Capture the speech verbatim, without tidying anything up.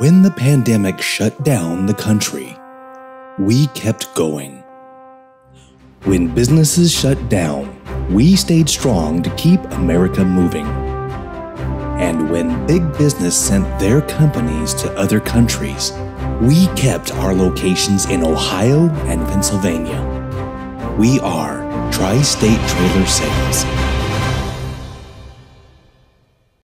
When the pandemic shut down the country, we kept going. When businesses shut down, we stayed strong to keep America moving. And when big business sent their companies to other countries, we kept our locations in Ohio and Pennsylvania. We are Tri-State Trailer Sales.